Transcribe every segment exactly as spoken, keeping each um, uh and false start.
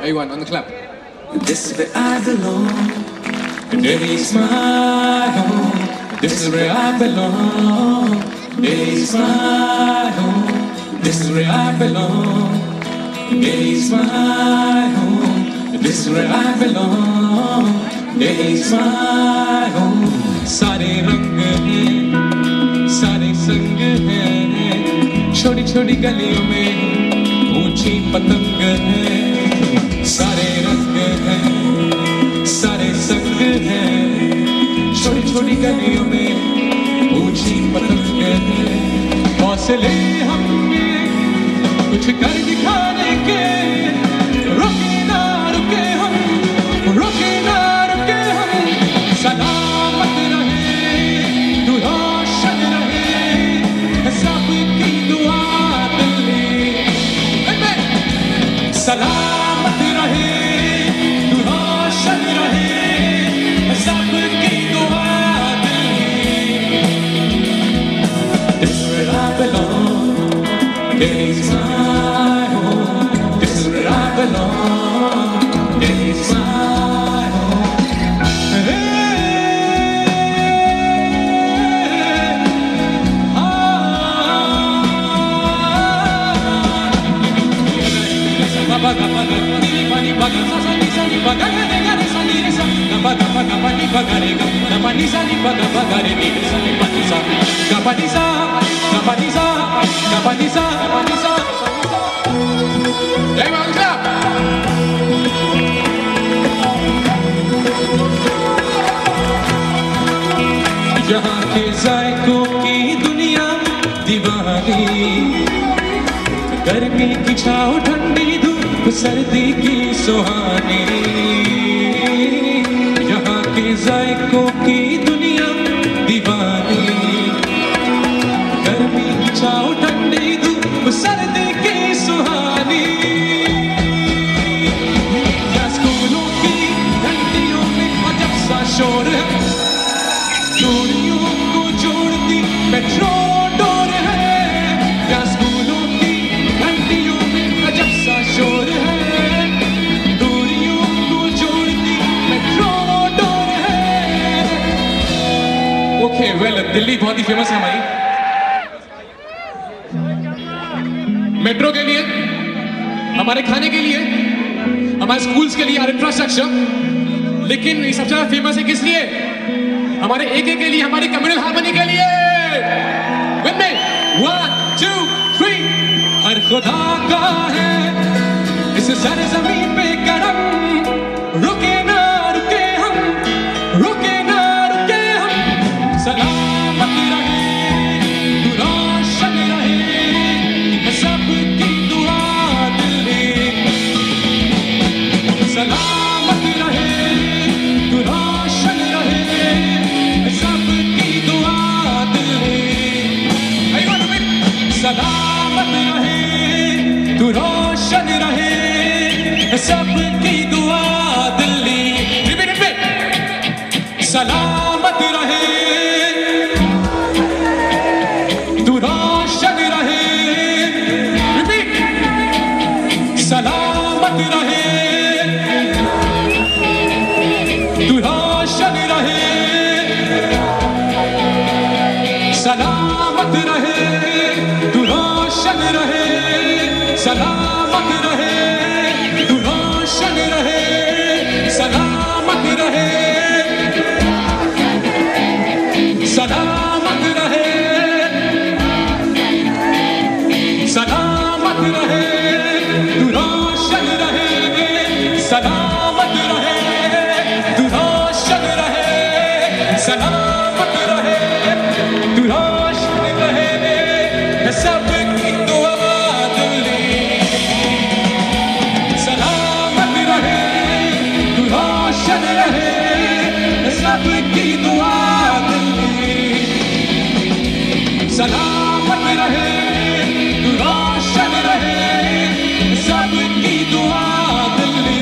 Everyone on the clap. This is where I belong. Delhi's my home. This is where I belong. Delhi's my home. This is where I belong. Delhi's my home. This is where I belong. Delhi's my home. सारे रंग हैं, सारे संग हैं, छोटी छोटी गलियों में ऊंची पतंग है। सारे रंग हैं, सारे संग हैं, छोटी छोटी गलियों में ऊंची पतंग है। हौसले हमने कुछ कर दिखाने के, रुके ना रुके हम, रुके ना रुके हम। सलामत रहे तू, रोशन रहे सबकी दुआ दिल्ली। सलामत रहे तू, रोशन रहे सबकी दुआ Delhi. This is where I belong. Delhi's my home. This is where I belong. Delhi's my home. यहाँ के जायकों की दुनिया दीवानी, गर्मी की छाँव ठंडी धूप सर्दी की सुहानी। यहाँ के जायकों की दुनिया दीवानी, गर्मी की छाँव ठंडी धूप सर्दी की सुहानी। या स्कूलों की घंटियों में अजब सा शोर है, दूरियों को जोड़ती मेट्रो डोर है। या स्कूलों की घंटियों में अजब सा शोर है, दूरियों को जोड़ती मेट्रो डोर है। ओके वेल, दिल्ली बहुत ही फेमस है हमारी मेट्रो के लिए, हमारे खाने के लिए, हमारे स्कूल्स के लिए, हमारे इंफ्रास्ट्रक्चर। लेकिन ये सबसे ज्यादा फेमस है किस लिए? हमारे एक एक के लिए, हमारी कम्युनल हार्मनी के लिए। With me, one, two, three. हर खुदा का है इस सरज़मीं पे करम, रुके ना रुके हम, रुके ना रुके हम। सलामत रहे तू, रोशन रहे सबकी दुआ दिल्ली। सलामत रहे तू, रोशन रहे सबकी दुआ दिल्ली। सलामत रहे तू, रोशन रहे सबकी दुआ दिल्ली। Repeat repeat. सलामत रहे तू, रोशन रहे। रिपीट। सलामत रहे तू, रोशन रहे। सलामत रहे तू, रोशन रहे। सलामत रहे तू, रोशन रहे। सलामत रहे, सलामत रहे, सलामत रहे तू, रोशन रहे। सलामत रहे तू, रोशन रहे। सलामत रहे तू, रोशन रहे सबकी दुआ दिल्ली। सलामत रहे तू, रोशन रहे सबकी दुआ दिल्ली। सलामत रहे तू, रोशन रहे सबकी दुआ Delhi.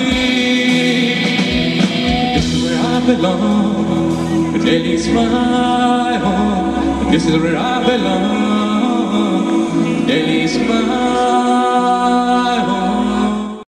This is where I belong. Delhi's my home. This is where I belong. Delhi's my